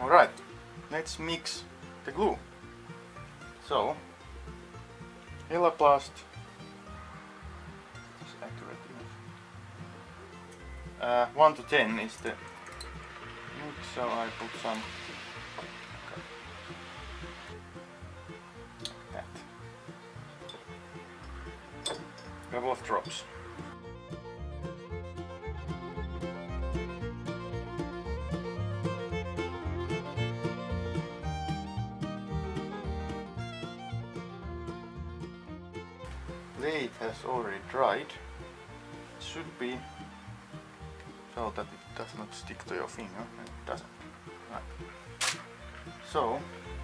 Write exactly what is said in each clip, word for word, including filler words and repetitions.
Alright, let's mix the glue. So, Elaplast is accurate enough. Uh, one to ten is the mix, so I put some that. Couple of drops. It has already dried. It should be so that it does not stick to your finger. It doesn't. Right. So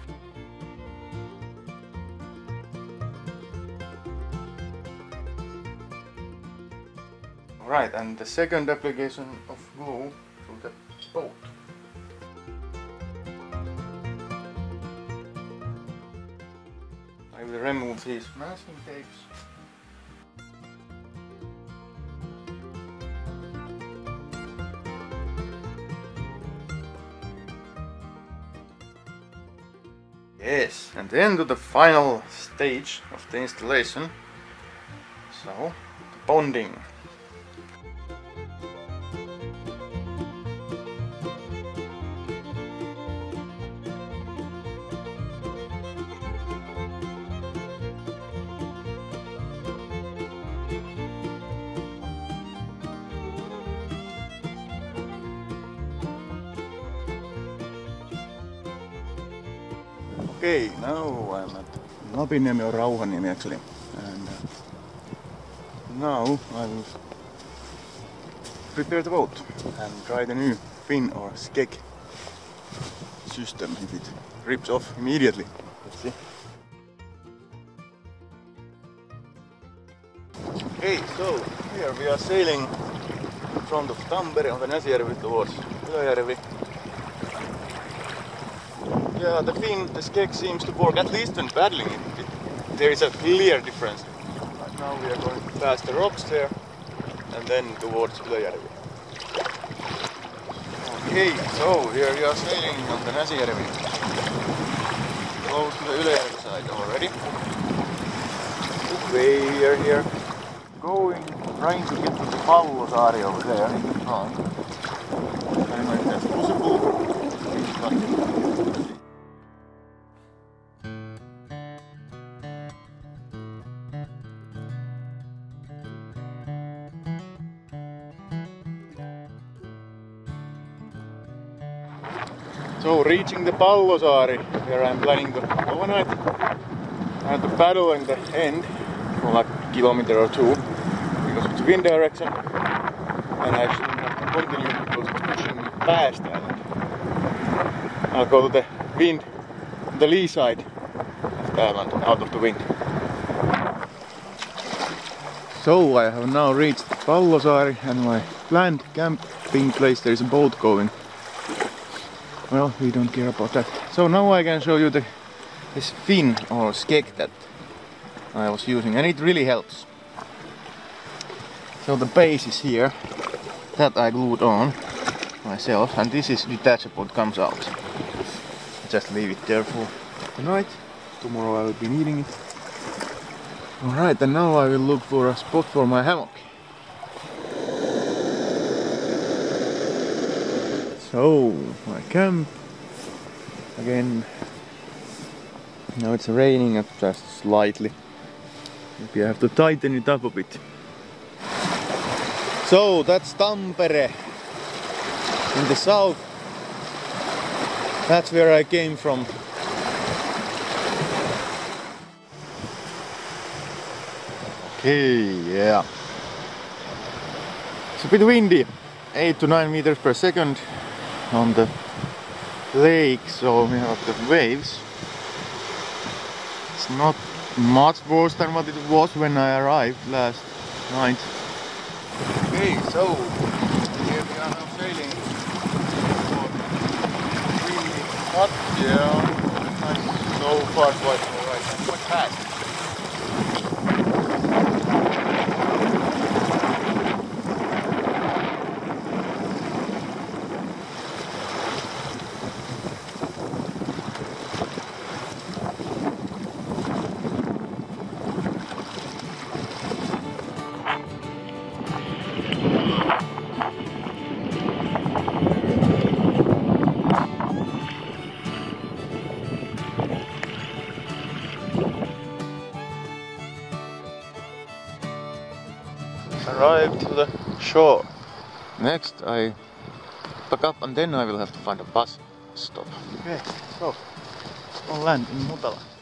alright, and the second application of glue to the boat. I will remove these masking tapes. Yes, and then to the final stage of the installation. So, the bonding. Okay, now I'm at Näsijärvi or Rauhaniemi actually, and uh, now I will prepare the boat and try the new fin or skeg system if it rips off immediately. Let's see. Okay, so here we are sailing in front of Tampere on the Näsijärvi towards Ylöjärvi. Yeah, the fin, the skeg seems to work, at least when paddling it, it, there is a clear difference. Right now we are going past the rocks there and then towards Ylöjärvi. Okay, so here we are sailing on the Näsijärvi. Close to the Ylöjärvi side already. Good way here, here. Going, trying to get to the Pallosaari over there in the front. I don't know if that's possible. So reaching the Pallosaari, where I'm planning to overnight. I have to paddle in the end for like a kilometer or two because of the wind direction, and I shouldn't have to continue because it's pushing me past the island. I'll go to the wind, the lee side of the island, out of the wind. So I have now reached Pallosaari and my planned camping place. There is a boat going. Well, we don't care about that. So now I can show you the this fin or skeg that I was using, and it really helps. So the base is here, that I glued on myself, and this is detachable, it comes out. Just leave it there for tonight. Tomorrow I will be needing it. Alright, and now I will look for a spot for my hammock. So, my camp again. Now it's raining just slightly. Maybe I have to tighten it up a bit. So that's Tampere in the south. That's where I came from. Okay, yeah. It's a bit windy, eight to nine meters per second on the lake, so we have the waves. It's not much worse than what it was when I arrived last night. Okay, so here we are now sailing. Really hot, yeah. Nice, so far quite alright, and quite fast. arrived to the shore. Next I pack up and then I will have to find a bus stop. Okay, so on land in Mutala.